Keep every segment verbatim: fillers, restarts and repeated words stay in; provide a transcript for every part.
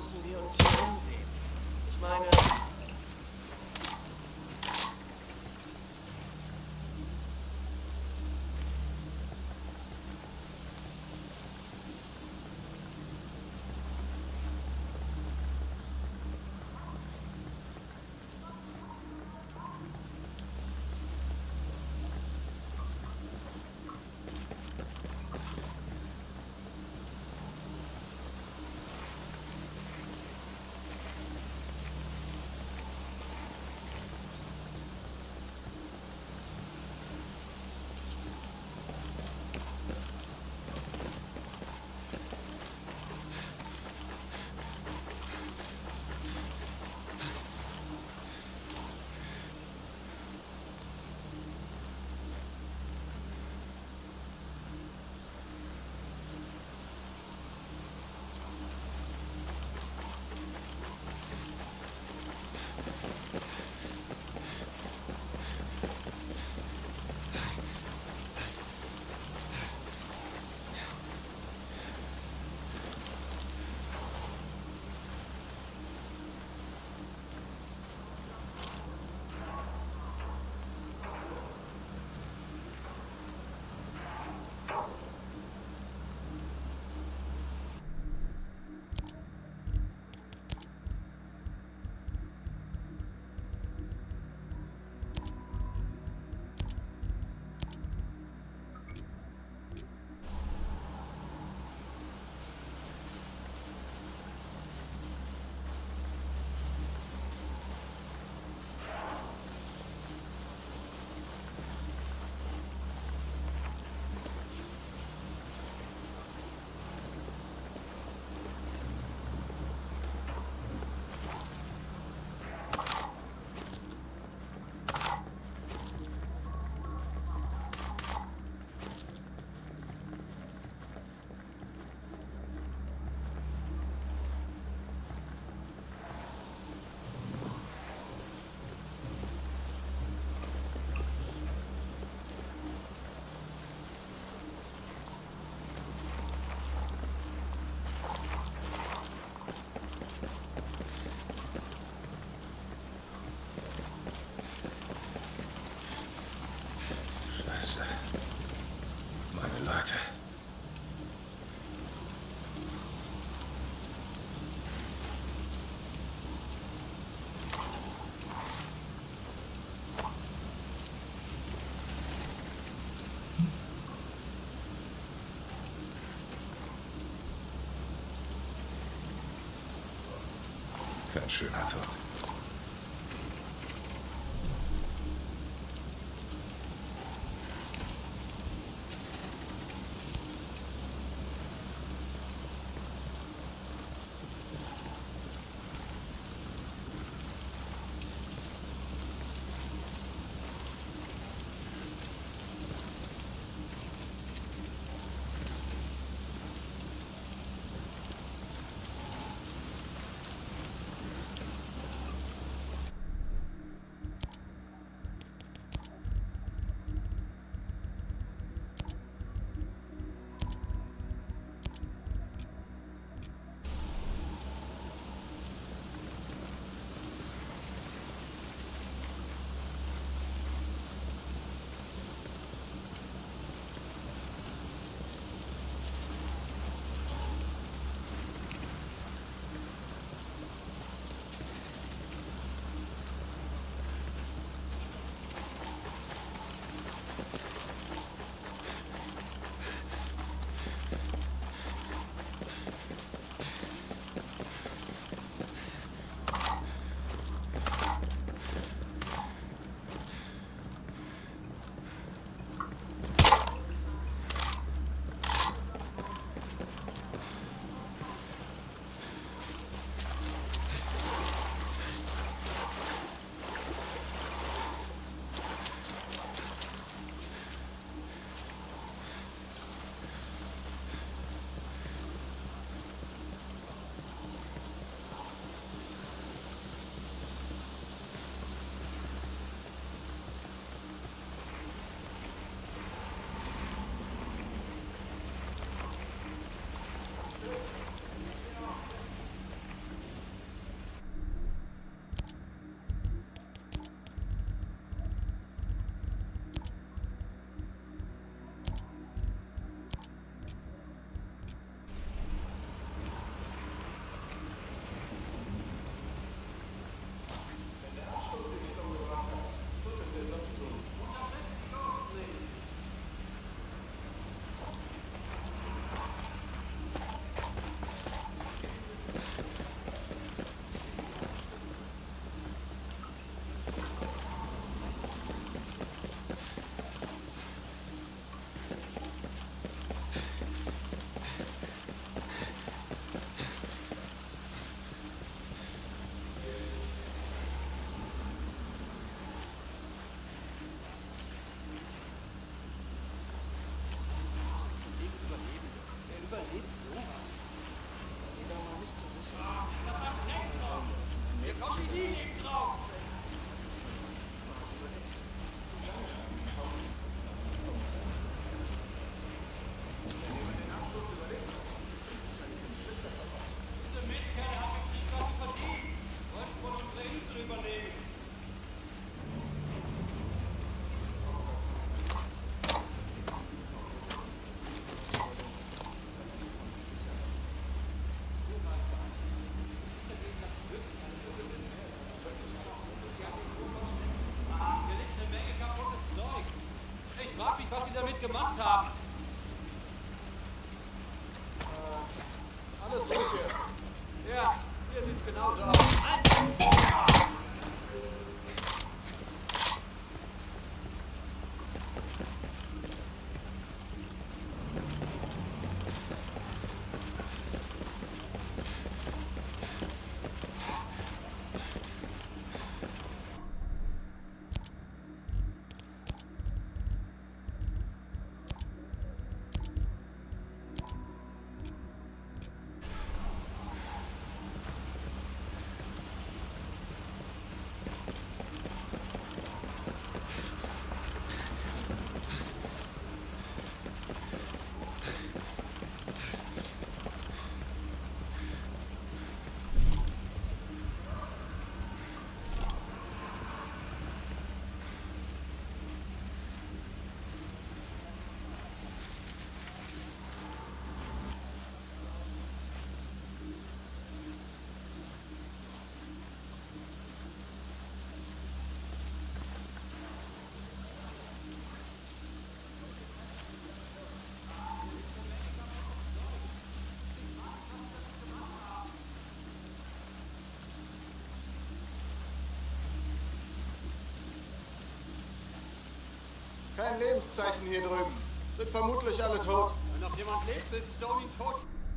müssen wir uns hier umsehen. Ich meine... Kein schöner Tod. gemacht haben. Äh, alles ruhig hier. Ja, hier sieht's genauso aus. Kein Lebenszeichen hier drüben. Sind vermutlich alle tot. Wenn noch jemand lebt, will Stone ihn tot.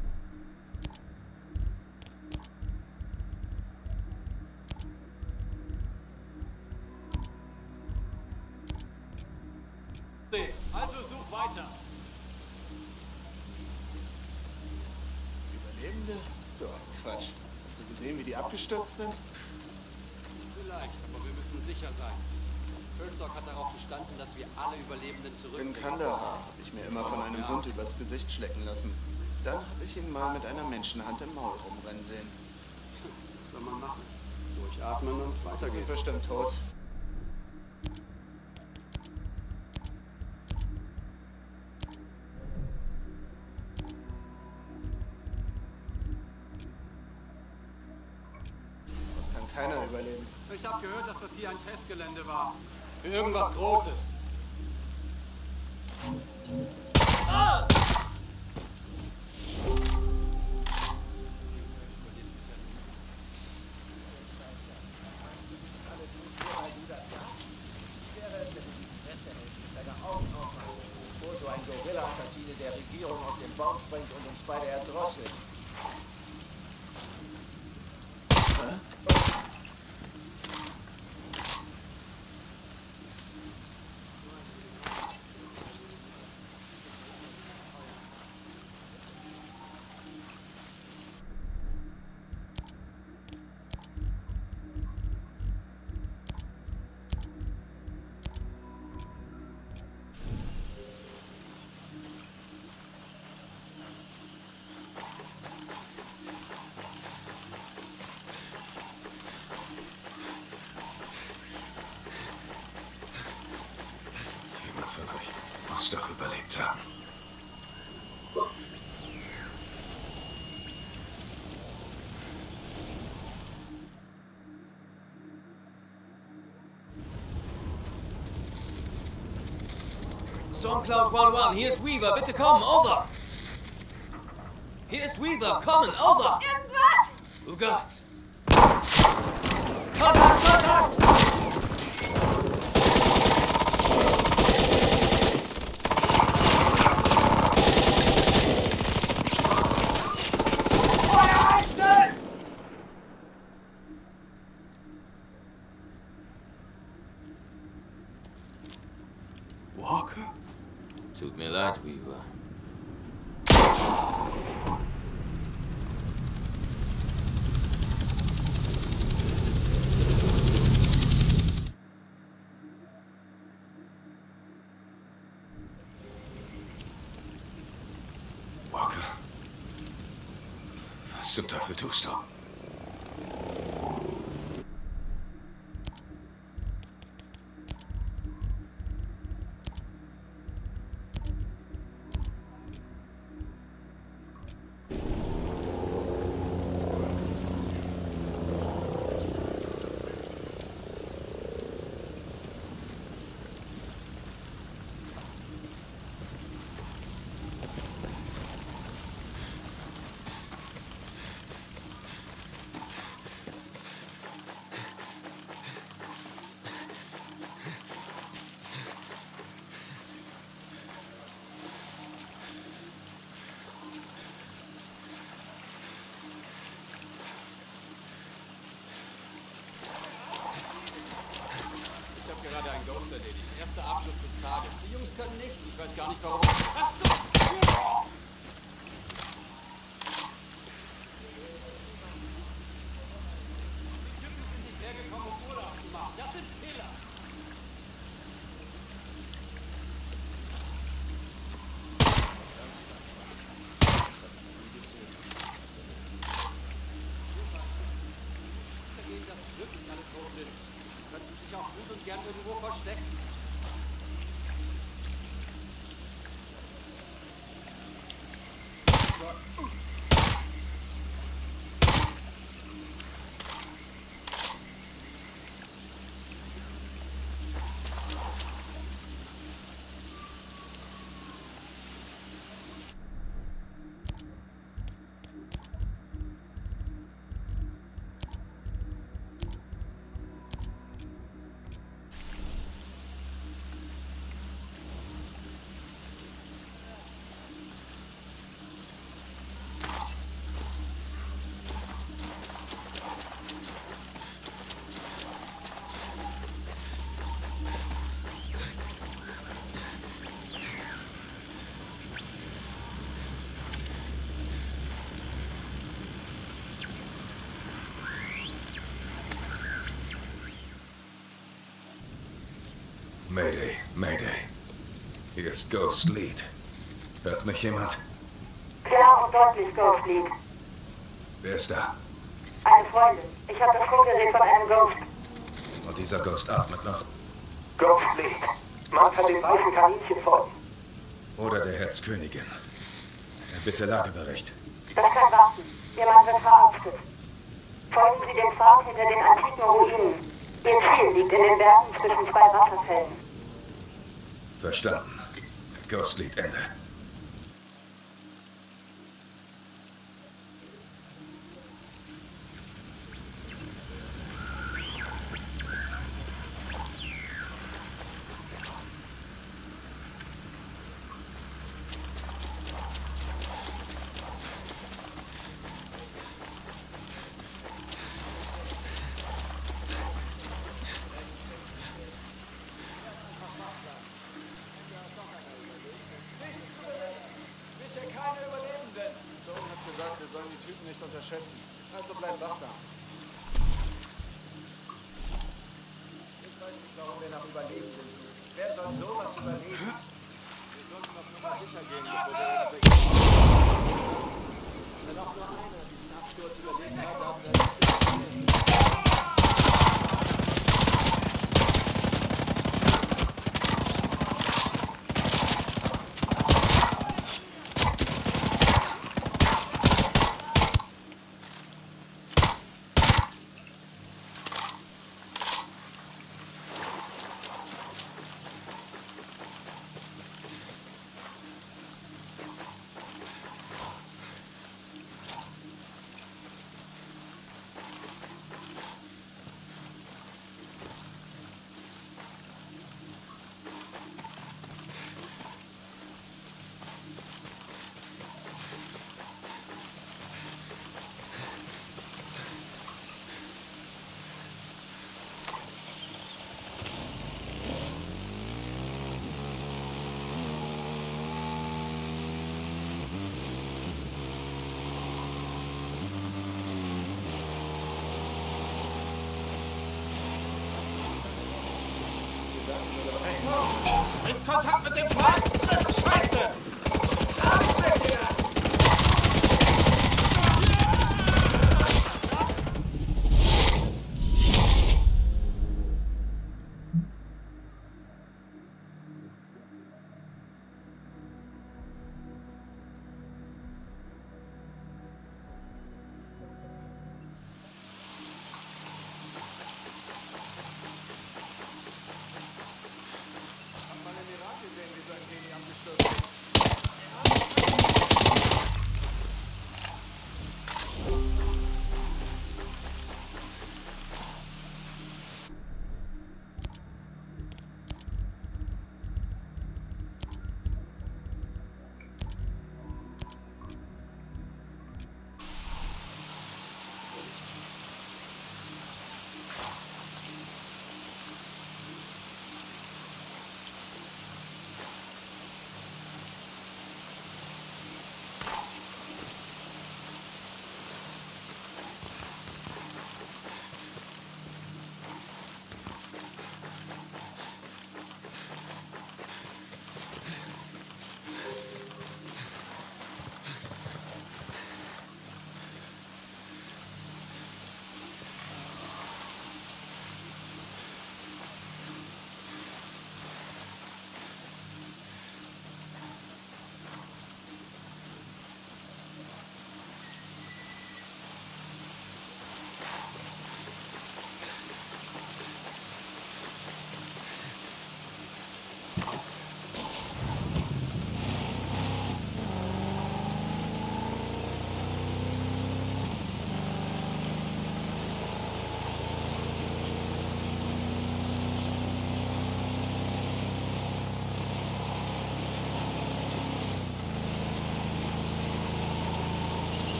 Also such weiter. Überlebende? So ein Quatsch. Hast du gesehen, wie die abgestürzt sind? Vielleicht, aber wir müssen sicher sein. Hülsok hat darauf bestanden, dass wir alle Überlebenden In zurückbringen. Kandahar habe ich mir immer von einem Ja. Hund übers Gesicht schlecken lassen. Dann habe ich ihn mal mit einer Menschenhand im Maul rumrennen sehen. Was soll man machen? Durchatmen und weiter Die sind geht's. bestimmt tot. Das kann keiner überleben. Ich habe gehört, dass das hier ein Testgelände war. Für irgendwas Großes. Ah! Bevor so ein Gorilla-Assassine der Regierung auf den Baum springt und uns beide erdrosselt. Jemand von euch muss doch überlebt haben. Stormcloud eins eins, hier ist Weaver, bitte kommen, over! Hier ist Weaver, kommen, over! Irgendwas? Oh Gott! Kontakt, Kontakt! Feuer einstellen! Walker? Tut mir leid, Weaver. Walker. Was zum Teufel tust du? Ghost erledigt. Erster Abschluss des Tages. Die Jungs können nichts. Ich weiß gar nicht, warum. Ach so! Gern irgendwo verstecken. Mayday, Mayday. Hier ist Ghost Lead. Hört mich jemand? Klar und deutlich, Ghost Lead. Wer ist da? Eine Freundin. Ich habe das Funkgerät von einem Ghost. Und dieser Ghost atmet noch? Ghost Lead. Man kann dem weißen Kaninchen folgen. Oder der Herzkönigin. Bitte Lagebericht. Das kann warten. Ihr Mann wird verarztet. Folgen Sie dem Pfad hinter den antiken Ruinen. Ihr Ziel liegt in den Bergen zwischen zwei Wasserfällen. Verstanden. Ghost Lead Ende. Nicht unterschätzen. Also bleib wachsam. Ich weiß nicht, warum wir nach Überlebenden suchen. Wer soll sowas überleben? Wir sollten doch nur mal sicher gehen, bevor wir unterwegs. Wenn auch nur einer diesen Absturz überlebt hat, haben wir... Ist Kontakt mit dem Feind! Das ist scheiße! Alles weg dir das!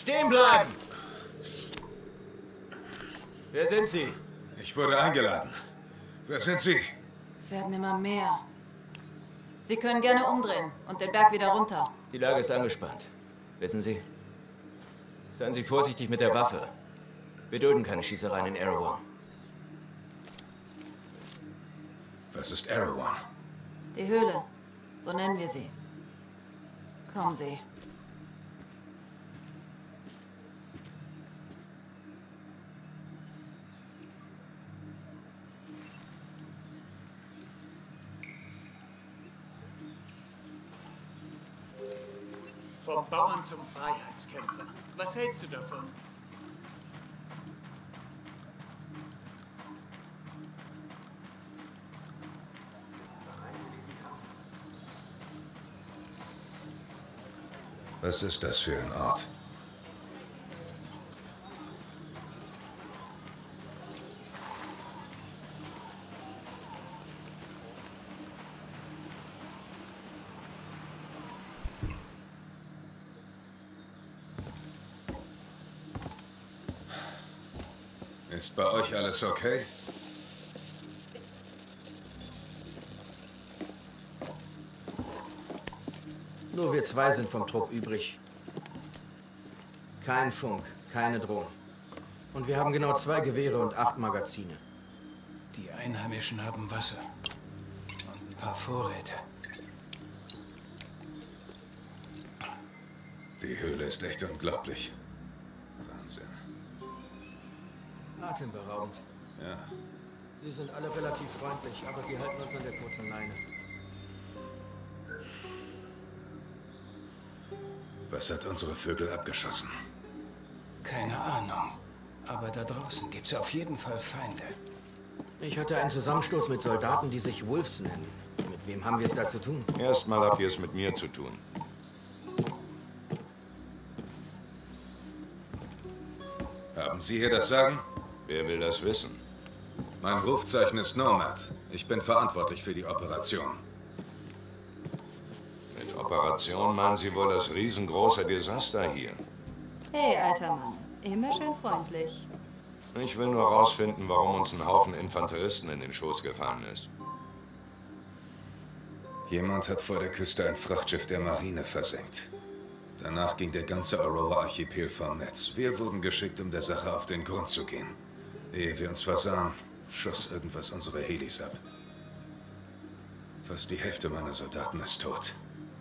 Stehen bleiben! Wer sind Sie? Ich wurde eingeladen. Wer sind Sie? Es werden immer mehr. Sie können gerne umdrehen und den Berg wieder runter. Die Lage ist angespannt. Wissen Sie? Seien Sie vorsichtig mit der Waffe. Wir dulden keine Schießereien in Erewhon. Was ist Erewhon? Die Höhle. So nennen wir sie. Kommen Sie. Vom Bauern zum Freiheitskämpfer. Was hältst du davon? Was ist das für ein Ort? Ist bei euch alles okay? Nur wir zwei sind vom Trupp übrig. Kein Funk, keine Drohnen. Und wir haben genau zwei Gewehre und acht Magazine. Die Einheimischen haben Wasser. Und ein paar Vorräte. Die Höhle ist echt unglaublich. Wahnsinn. Atemberaubend. Ja. Sie sind alle relativ freundlich, aber sie halten uns an der kurzen Leine. Was hat unsere Vögel abgeschossen? Keine Ahnung. Aber da draußen gibt's auf jeden Fall Feinde. Ich hatte einen Zusammenstoß mit Soldaten, die sich Wolves nennen. Mit wem haben wir es da zu tun? Erstmal habt ihr es mit mir zu tun. Haben Sie hier das Sagen? Wer will das wissen? Mein Rufzeichen ist Nomad. Ich bin verantwortlich für die Operation. Mit Operation meinen Sie wohl das riesengroße Desaster hier? Hey, alter Mann. Immer schön freundlich. Ich will nur rausfinden, warum uns ein Haufen Infanteristen in den Schoß gefallen ist. Jemand hat vor der Küste ein Frachtschiff der Marine versenkt. Danach ging der ganze Aurora-Archipel vom Netz. Wir wurden geschickt, um der Sache auf den Grund zu gehen. Ehe wir uns versahen, schoss irgendwas unsere Helis ab. Fast die Hälfte meiner Soldaten ist tot.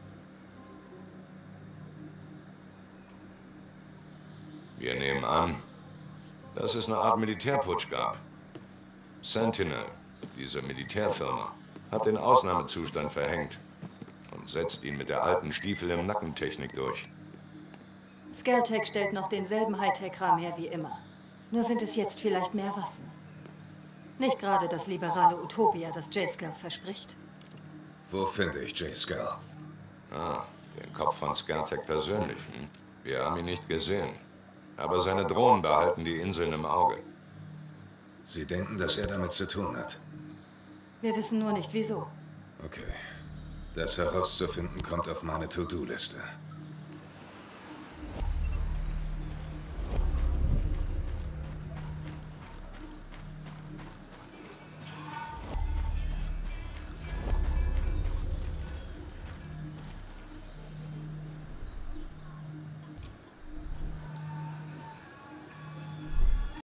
Wir nehmen an, dass es eine Art Militärputsch gab. Sentinel, diese Militärfirma, hat den Ausnahmezustand verhängt und setzt ihn mit der alten Stiefel im Nackentechnik durch. Skeltech stellt noch denselben Hightech-Kram her wie immer. Nur sind es jetzt vielleicht mehr Waffen. Nicht gerade das liberale Utopia, das J-Scale verspricht. Wo finde ich J-Scale? Ah, den Kopf von Skeltech persönlich. Hm? Wir haben ihn nicht gesehen. Aber seine Drohnen behalten die Inseln im Auge. Sie denken, dass er damit zu tun hat? Wir wissen nur nicht, wieso. Okay. Das herauszufinden kommt auf meine To-Do-Liste.